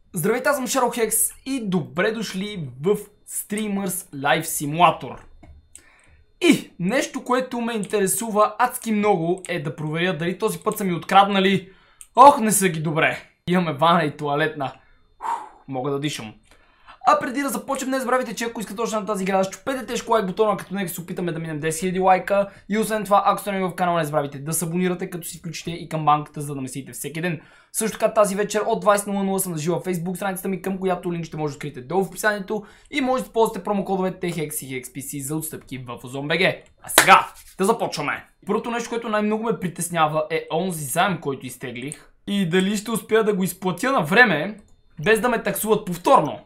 Здравейте, аз съм ShadowHex и добре дошли в Streamers Live Simulator. И нещо, което ме интересува адски много е да проверя дали този път са ми откраднали. Ох, не са ги добре. Имаме вана и тоалетна. Мога да дишам. А преди да започнем, не забравяйте, че ако искате още на тази игра, да щупете тежко лайк бутона, като нека се опитаме да минем 10 000 лайка. И освен това, ако сте нови в канала, не забравяйте да се абонирате, като си включите и камбанката, за да ме следите всеки ден. Също така тази вечер от 20:00 съм на живо в Facebook страницата ми, към която линк ще може да откриете долу в описанието. И може да използвате промокодовете THEX и HEXPC за отстъпки в OzonBG. А сега да започваме. Първото нещо, което най-много ме притеснява, е онзи заем, който изтеглих. И дали ще успея да го изплатя на време, без да ме таксуват повторно.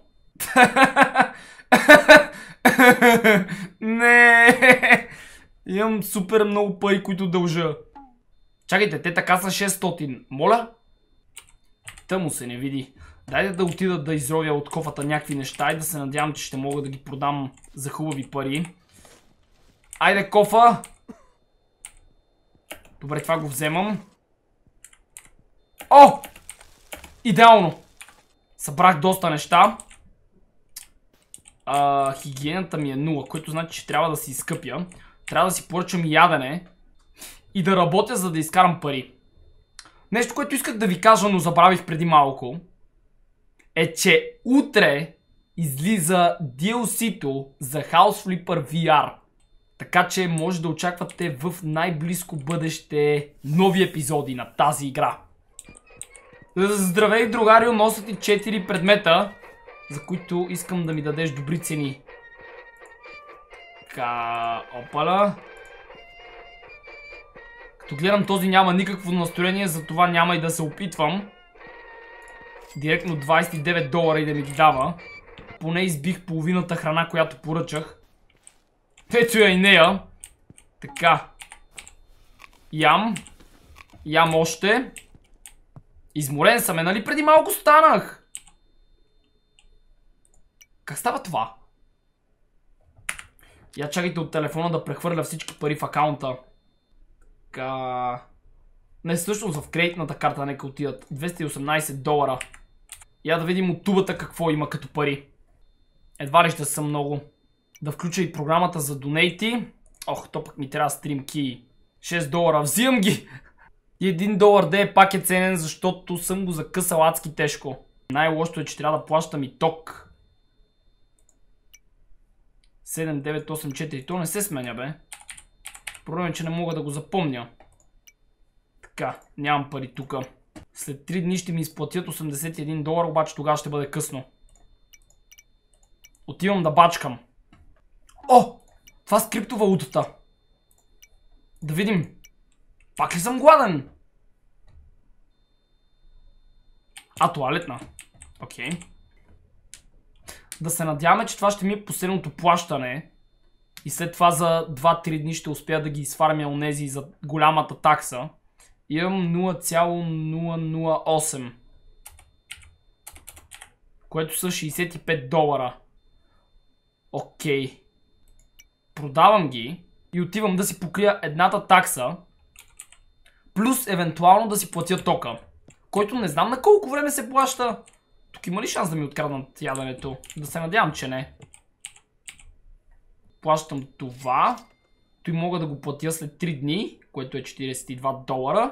Не, имам супер много пари, които дължа. Чакайте, те така са 600. Моля? Тъмно се не види. Дайте да отида да изровя от кофата някакви неща и да се надявам, че ще мога да ги продам за хубави пари. Айде, кофа! Добре, това го вземам. О! Идеално! Събрах доста неща. Хигиената ми е 0, което значи, че трябва да си изкъпя. Трябва да си поръчам ядене и да работя, за да изкарам пари. Нещо, което исках да ви кажа, но забравих преди малко, е, че утре излиза DLC-то за House Flipper VR. Така че може да очаквате в най-близко бъдеще нови епизоди на тази игра. Здравей, другарио, нося ти 4 предмета, за които искам да ми дадеш добри цени. Така, опала. Като гледам, този няма никакво настроение, затова няма и да се опитвам. Директно $29 и да ми ги дава. Поне избих половината храна, която поръчах. Ето я и нея. Така. Ям. Ям още. Изморен съм, нали преди малко станах? Как става това? Я чакайте от телефона да прехвърля всички пари в акаунта. Така... Не, всъщност в кредитната карта нека отидат. $218. Я да видим от тубата какво има като пари. Едва ли ще са много. Да включа и програмата за донейти. Ох, то пък ми трябва стрим ки. $6. Взимам ги! И $1 да е пак е ценен, защото съм го закъсал адски тежко. Най-лошото е, че трябва да плащам и ток. 7984. То не се сменя, бе. Проблем е, че не мога да го запомня. Така, нямам пари тука. След 3 дни ще ми изплатят $81, обаче тогава ще бъде късно. Отивам да бачкам. О! Това с криптовалутата. Да видим. Пак ли съм гладен? Тоалетна. Окей. Да се надяваме, че това ще ми е последното плащане. И след това за 2-3 дни ще успея да ги изфармя онези за голямата такса. Имам 0,008. Което са $65. Окей. Продавам ги и отивам да си покрия едната такса. Плюс евентуално да си платя тока. Който не знам на колко време се плаща. Тук има ли шанс да ми откраднат яденето? Да се надявам, че не. Плащам това. Той мога да го платя след 3 дни, което е $42.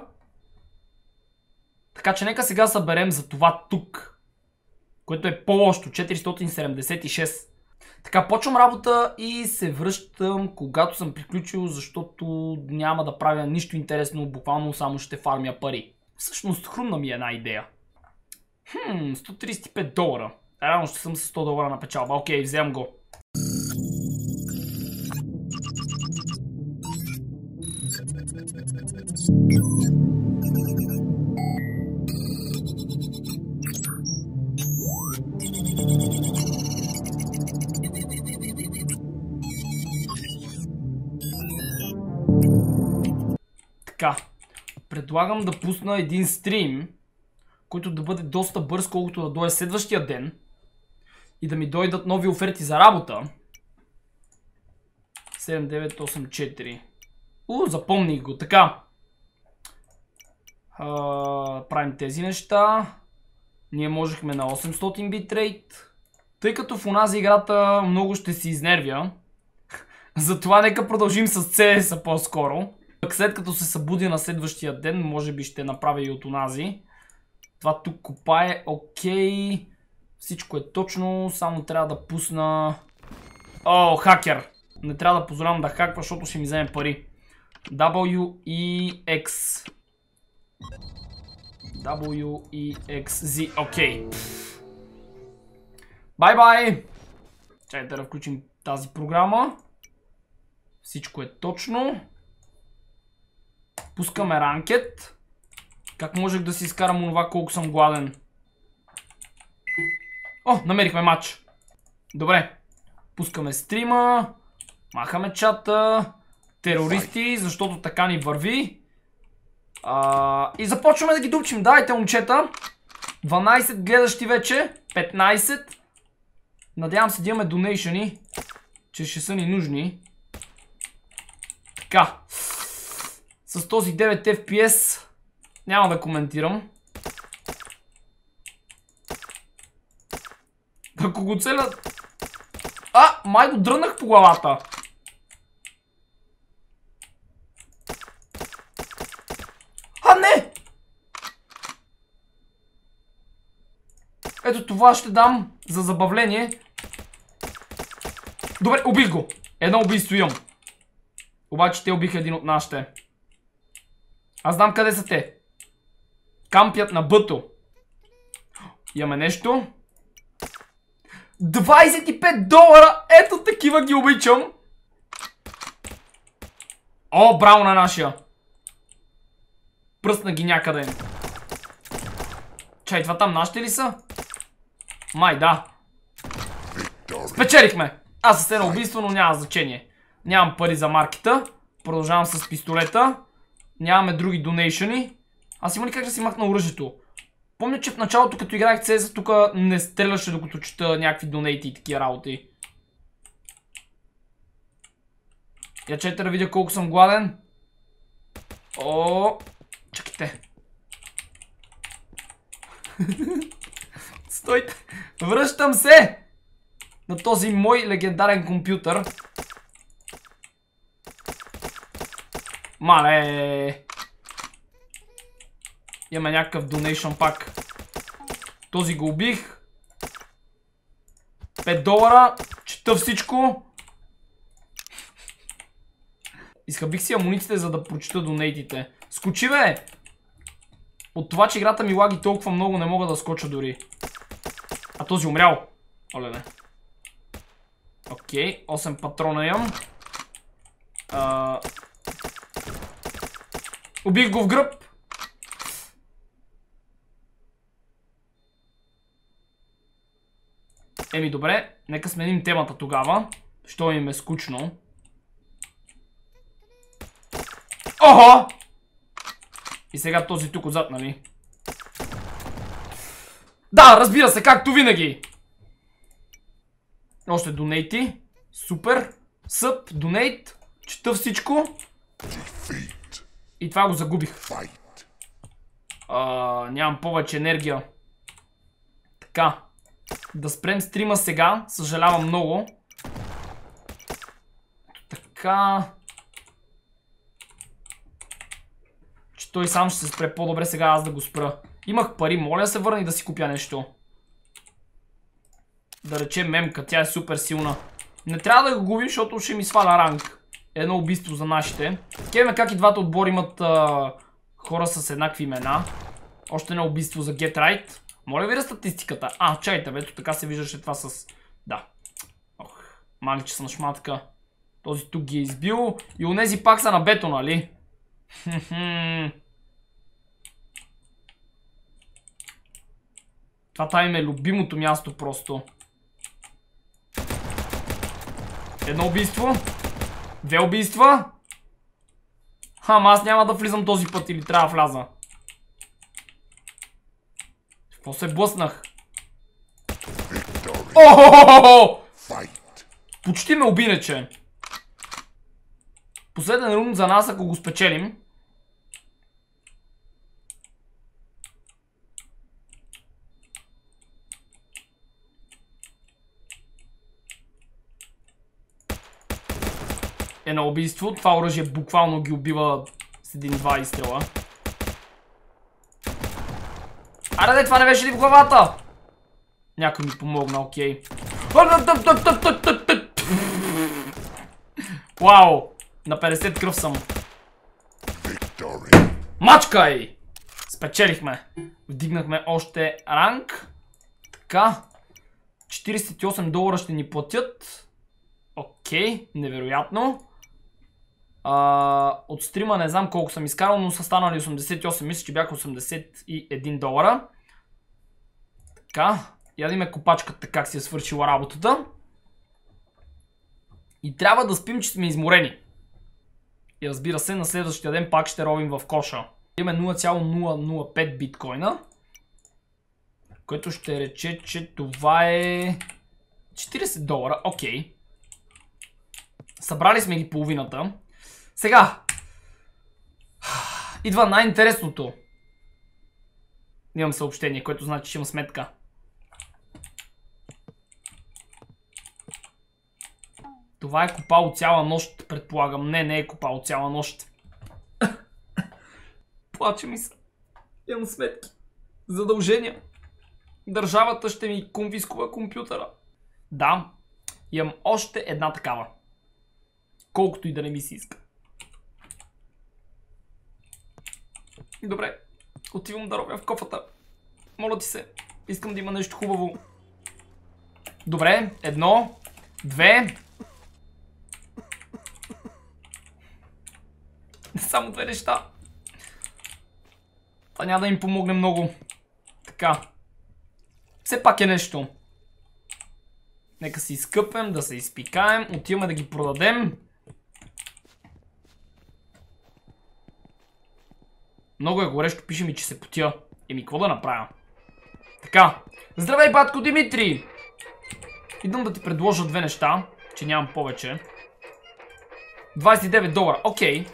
Така че нека сега съберем за това тук. Което е по-лошо, 476. Така, почвам работа и се връщам, когато съм приключил, защото няма да правя нищо интересно, буквално само ще фармя пари. Всъщност хрумна ми една идея. $135. Реално ще съм с $100 на печалба. Окей, вземам го. Така. Предлагам да пусна един стрим, който да бъде доста бърз, колкото да дойде следващия ден и да ми дойдат нови оферти за работа. 7984. Запомних го. Така. Правим тези неща. Ние можехме на 800 битрейт. Тъй като в онази играта много ще си изнервя, затова нека продължим с CS по-скоро. След като се събудя на следващия ден, може би ще направя и от онази. Това тук копае, окей. Всичко е точно, само трябва да пусна... О, хакер! Не трябва да позволявам да хаква, защото ще ми вземе пари. WEX. WEXZ, окей. Бай-бай! Чакайте да включим тази програма. Всичко е точно. Пускаме ранкет. Как можех да си изкарам онова колко съм гладен? О, намерихме матч. Добре. Пускаме стрима. Махаме чата. Терористи, защото така ни върви. И започваме да ги дупчим. Давайте, момчета. 12 гледащи вече. 15. Надявам се да имаме донейшъни, че ще са ни нужни. Така. С този 9 FPS няма да коментирам. Ако го целят... май го дрънах по главата. Не! Ето това ще дам за забавление. Добре, убих го. Едно убийство имам. Обаче те убиха един от нашите. Аз знам къде са те. Кампят на бъто. Имаме нещо. $25! Ето такива ги обичам. О, браво на нашия. Пръсна ги някъде. Чай, това там нашите ли са? Май, да. Спечелихме. Аз съм едно убийство, но няма значение. Нямам пари за маркета. Продължавам с пистолета. Нямаме други донейшъни. Аз има ли как да си махна оръжието? Помня, че в началото, като играх CS, тук не стреляше, докато чета някакви донейти и такива работи. Я чете да видя колко съм гладен. О, чакайте. Стойте. Връщам се на този мой легендарен компютър. Мале. Имаме някакъв донейшън пак. Този го убих. $5. Чета всичко. Изхабих си амунициите, за да прочета донейтите. Скочи, бе! От това, че играта ми лаги толкова много, не мога да скоча дори. А този умрял. Оле, не. Окей, 8 патрона имам. Убих го в гръб. Еми добре, нека сменим темата тогава. Що им е скучно. Охо! И сега този тук отзад, нали? Да, разбира се, както винаги. Още донейти. Супер. Съп, донейт. Чета всичко. И това го загубих. Нямам повече енергия. Така. Да спрем стрима сега. Съжалявам много. Така. Че той сам ще се спре по-добре сега аз да го спра. Имах пари, моля да се върна и да си купя нещо. Да речем мемка, тя е супер силна. Не трябва да го губим, защото ще ми сваля ранг. Едно убийство за нашите. Кеме как и двата отбора имат хора с еднакви имена. Още едно убийство за Get Right. Моля ви да статистиката. Чайте, бето така се виждаше това с... Да. Ох, маличе съм шматка. Този тук ги е избил. И онези пак са на бето, нали? Това там е любимото място просто. Едно убийство. 2 убийства. Ама аз няма да влизам този път или трябва да вляза. Какво се блъснах? О! Почти ме уби, нече. Последен рунд за нас, ако го спечелим. е на убийство. Това оръжие буквално ги убива с един-два изстрела. Аре, това не беше ли в главата? Някой ми помогна, окей. Вау! На 50 кръв съм. Мачкай! Спечелихме. Вдигнахме още ранг. Така. $48 ще ни платят. Окей, невероятно. От стрима не знам колко съм изкарал, но са станали 88. Мисля, че бяха $81. Така. Я да има копачката как си е свършила работата. И трябва да спим, че сме изморени. И разбира се, на следващия ден пак ще ровим в коша. Имаме 0,005 биткоина. Което ще рече, че това е $40. Окей. Събрали сме ги половината. Сега. Идва най-интересното. Имам съобщение, което значи, че имам сметка. Това е копало цяла нощ, предполагам. Не е копало цяла нощ. Плаче ми се. Имам сметки. Задължения. Държавата ще ми конфискува компютъра. Да, имам още една такава. Колкото и да не ми се иска. Добре, отивам да ровя в кофата. Моля ти се, искам да има нещо хубаво. Добре, 1, 2. Само 2 неща. Това няма да им помогне много. Така. Все пак е нещо. Нека се изкъпем, да се изпикаем. Отиваме да ги продадем. Много е горещо, пише ми, че се потя. Еми, какво да направя? Така. Здравей, батко Димитри! Идвам да ти предложа 2 неща, че нямам повече. $29. Окей.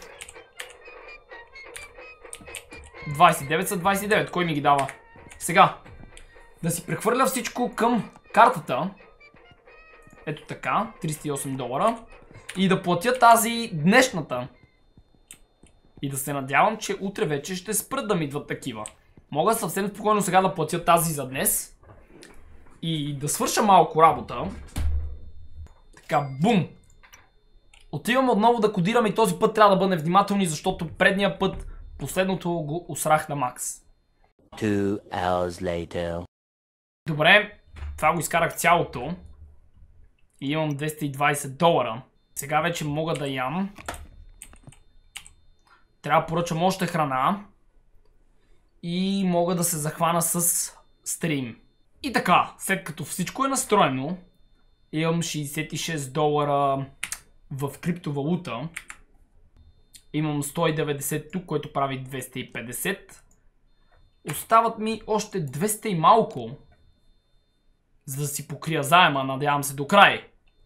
29 са 29. Кой ми ги дава? Сега. Да си прехвърля всичко към картата. Ето така. $38. И да платя тази днешната. И да се надявам, че утре вече ще спрат да ми идват такива. Мога съвсем спокойно сега да платя тази за днес. И да свърша малко работа. Така, бум! Отивам отново да кодирам и този път трябва да бъдем внимателни, защото предния път последното го усрах на макс. 2 hours later. Добре, това го изкарах цялото. И имам $220. Сега вече мога да ям. Трябва да поръчам още храна. И мога да се захвана с стрим. И така, след като всичко е настроено, имам $66 в криптовалута. Имам 190 тук, което прави 250. Остават ми още 200 и малко, за да си покрия заема, надявам се до край.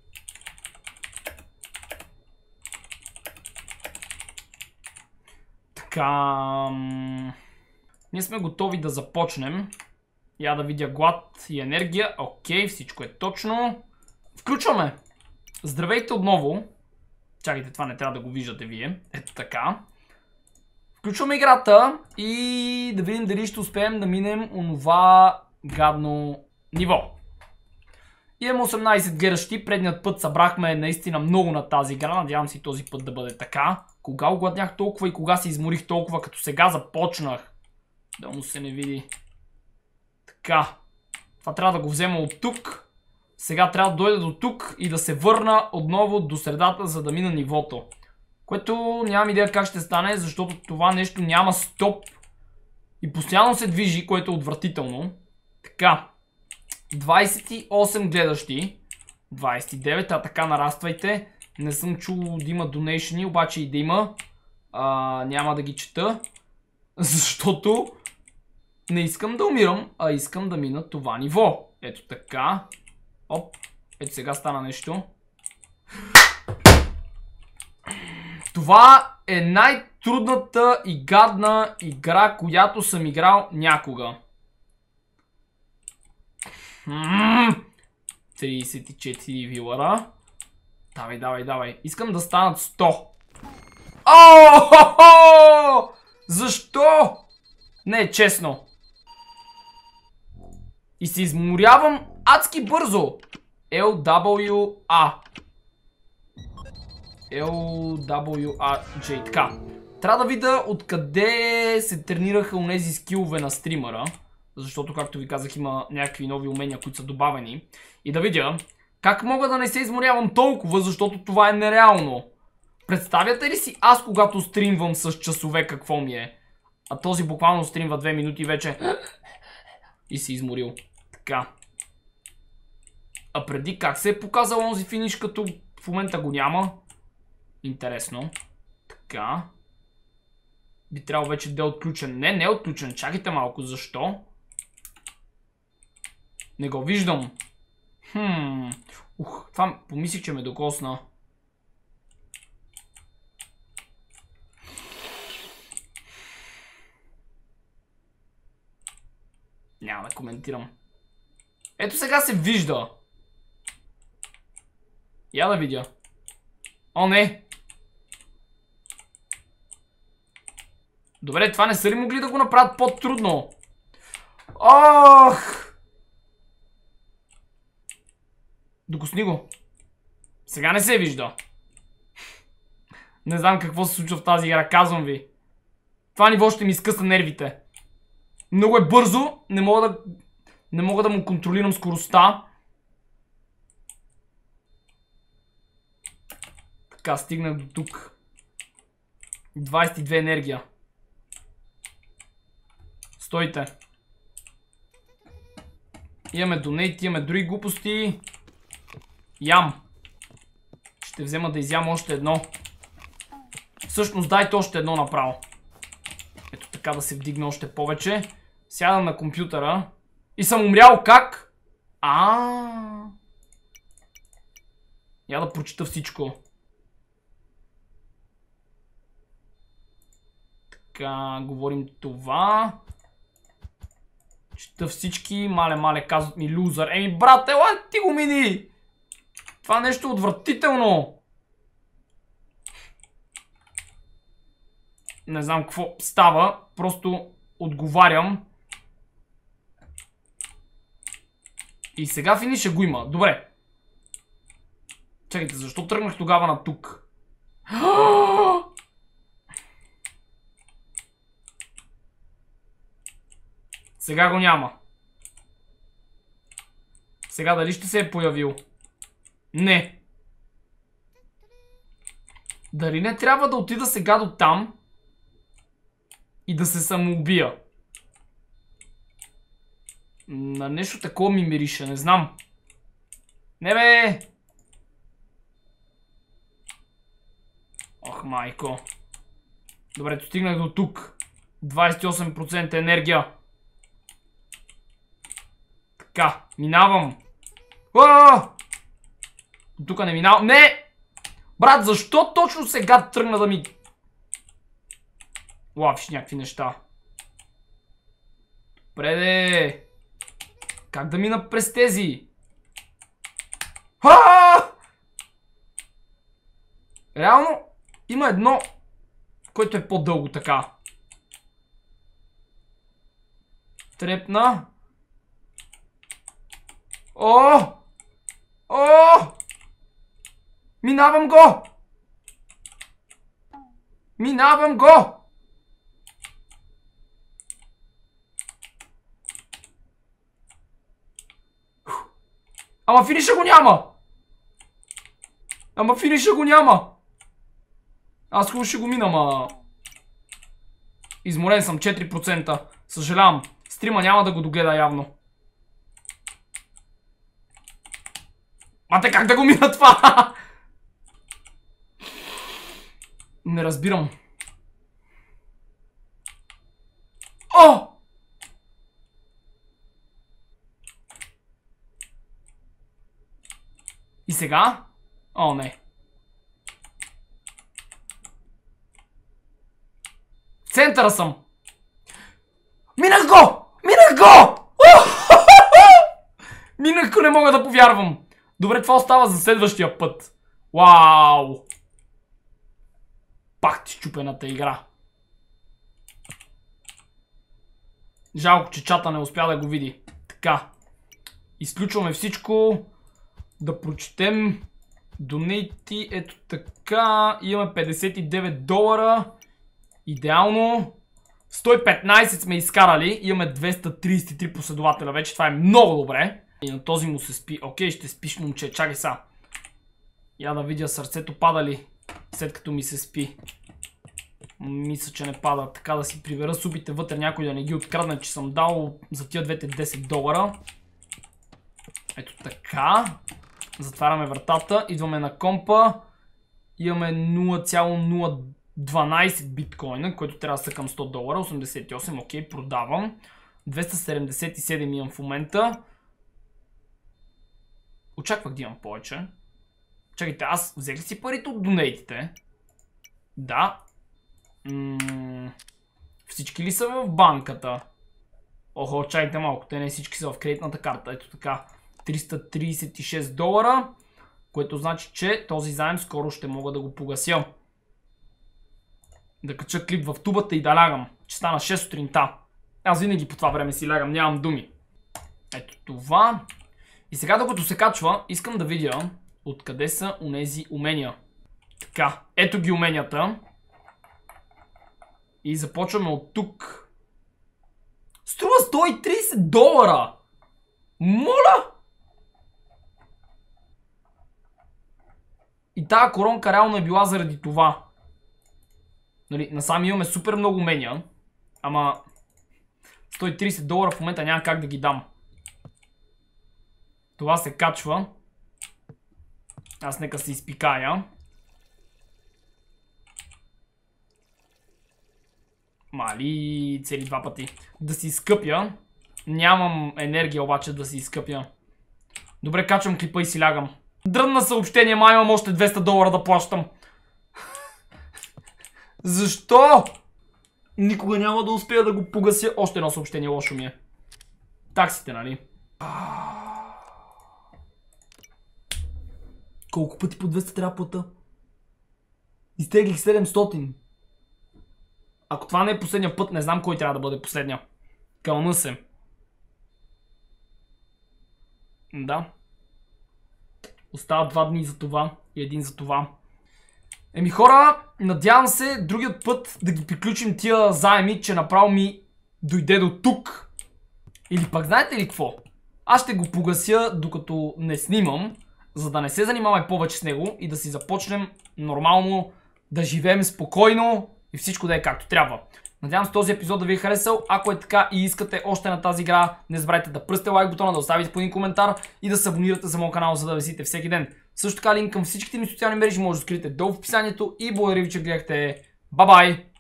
Така... Ние сме готови да започнем. Я да видя глад и енергия. Окей, всичко е точно. Включваме. Здравейте отново. Чакайте, това не трябва да го виждате вие. Ето така. Включваме играта и да видим дали ще успеем да минем онова гадно ниво. Имам 18 гледащи. Предният път събрахме наистина много на тази игра. Надявам се и този път да бъде така. Кога огладнях толкова и кога се изморих толкова, като сега започнах. Да му се не види. Така. Това трябва да го взема от тук. Сега трябва да дойда до тук и да се върна отново до средата, за да мина нивото. Което нямам идея как ще стане, защото това нещо няма стоп. И постоянно се движи, което е отвратително. Така. 28 гледащи. 29, а така нараствайте. Не съм чул да има донейшни, обаче и да има. Няма да ги чета. Защото не искам да умирам, а искам да мина това ниво. Ето така. Оп. Ето сега стана нещо. Това е най-трудната и гадна игра, която съм играл някога. 34 вилара. Давай. Искам да станат 100. О! Защо? Не е честно. И се изморявам адски бързо. LWA. LWAJ. Така. Трябва да видя откъде се тренираха онези скилове на стримера. Защото, както ви казах, има някакви нови умения, които са добавени. И да видя как мога да не се изморявам толкова, защото това е нереално. Представяте ли си аз, когато стримвам с часове, какво ми е? А този буквално стримва 2 минути вече. И се изморил. Така. А преди как се е показал онзи финиш, като в момента го няма? Интересно. Така. Би трябвало вече да е отключен. Не е отключен. Чакайте малко. Защо? Не го виждам. Това помислих, че ме докосна. Няма да коментирам. Ето сега се вижда. Я да видя. О, не. Добре, това не са ли могли да го направят по-трудно? Ох! Докосни го. Сега не се вижда. Не знам какво се случва в тази игра, казвам ви. Това ниво ще ми изкъса нервите. Много е бързо, не мога да му контролирам скоростта. Така, стигнах до тук. 22 енергия. Стойте. Имаме донейт, имаме други глупости. Ям. Ще взема да изям още едно. Всъщност дайте още едно направо. Ето така да се вдигне още повече. Сядам на компютъра. И съм умрял как? Я да прочита всичко. Така, говорим това. Чета всички. Мале, казват ми лузър. Еми, брат, ела ти го мини! Това нещо е отвратително. Не знам какво става. Просто отговарям. И сега финиша го има. Добре. Чакайте, защо тръгнах тогава на тук? Сега го няма. Сега дали ще се е появил? Не. Дали не трябва да отида сега до там и да се самоубия? На нещо такова ми мирише, не знам. Не бе! Ох, майко. Добре, достигнах до тук. 28% енергия. Така, минавам. Тук не минавам. Не! Брат, защо точно сега тръгна да ми... Лапиш някакви неща. Добре де! Как да мина през тези? Реално има едно, което е по-дълго така. Трепна. Минавам го! Минавам го! Ама финиша го няма! Аз хубаво ще го мина, ама... Изморен съм 4%. Съжалявам. Стрима няма да го догледа явно. Мате, как да го мина това? Не разбирам. И сега? Не. В центъра съм. Минах го! Минах го, не мога да повярвам. Добре, това остава за следващия път. Вау! Пак ти счупената игра. Жалко, че чата не успя да го види. Така. Изключваме всичко. Да прочетем донейти. Ето така. Имаме $59. Идеално. 115 сме изкарали. Имаме 233 последователя вече. Това е много добре. И на този му се спи. Окей, ще спиш, момче. Чакай са. Я да видя сърцето пада ли, след като ми се спи. Мисля, че не пада. Така да си прибера супите вътре, някой да не ги открадне, че съм дал за тия двете $10. Ето така. Затваряме вратата. Идваме на компа. Имаме 0,012 биткоина, който трябва да са към $100. 88, окей, продавам. 277 имам в момента. Очаквах да имам повече. Чакайте, аз взех ли си парите от донейтите? Да. Всички ли са в банката? Охо, чакайте малко, те не всички са в кредитната карта. Ето така. $336, което значи, че този заем скоро ще мога да го погася. Да кача клип в тубата и да лягам, че стана 6 сутринта. Аз винаги по това време си лягам, нямам думи. Ето това. И сега, докато се качва, искам да видя откъде са онези умения. Така, ето ги уменията. И започваме от тук. Струва $130! Моля! И тая коронка реално е била заради това. Нали, насам имаме супер много умения. Ама $130 в момента няма как да ги дам. Това се качва. Аз нека се изпикая. Мали, цели 2 пъти. Да си изкъпя. Нямам енергия обаче да си изкъпя. Добре, качвам клипа и си лягам. Дрънна съобщение, май имам още $200 да плащам. Защо? Никога няма да успея да го погася. Още едно съобщение, лошо ми е. Таксите, нали? Колко пъти по 200 трябва плата? Изтеглих 700. Ако това не е последния път, не знам кой трябва да бъде последния. Кълна се. Да. Остават 2 дни за това и 1 за това. Еми хора, надявам се другият път да ги приключим тия заеми, че направо ми дойде до тук. Или пак знаете ли какво? Аз ще го погася докато не снимам, за да не се занимаваме повече с него и да си започнем нормално да живеем спокойно и всичко да е както трябва. Надявам се този епизод да ви е харесал. Ако е така и искате още на тази игра, не забравяйте да пръсте лайк бутона, да оставите по един коментар и да се абонирате за моят канал, за да висите всеки ден. Също така линк към всичките ми социални мрежи може да скрите долу в описанието и благодаря ви, че гледахте. Бай-бай!